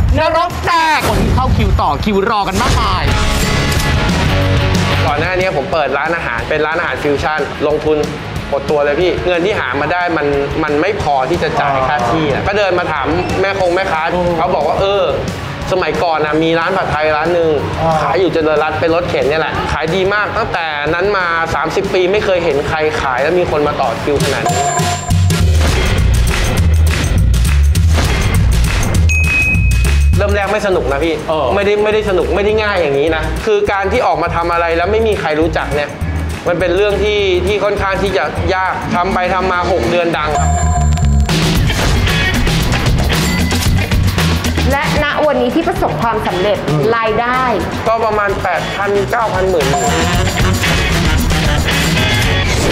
นรกแตกคนที่เข้าคิวต่อคิวรอกันมากมายก่อนหน้านี้ผมเปิดร้านอาหารเป็นร้านอาหารฟิวชั่นลงทุนหมดตัวเลยพี่เงินที่หามาได้มันไม่พอที่จะจ่ายค่าที่ก็เดินมาถามแม่ค้าเขาบอกว่าสมัยก่อนมีร้านผัดไทยร้านหนึ่งขายอยู่เจริญรัตน์เป็นรถเข็นนี่แหละขายดีมากตั้งแต่นั้นมา30 ปีไม่เคยเห็นใครขายแล้วมีคนมาต่อคิวขนาดนี้เริ่มแรกไม่สนุกนะพี่ไม่ได้สนุกไม่ได้ง่ายอย่างนี้นะคือการที่ออกมาทำอะไรแล้วไม่มีใครรู้จักเนี่ยมันเป็นเรื่องที่ค่อนข้างที่จะยากทำไปทำมา6 เดือนดังครับและณวันนี้ที่ประสบความสำเร็จรายได้ก็ประมาณ 8,000 9,000 หมื่น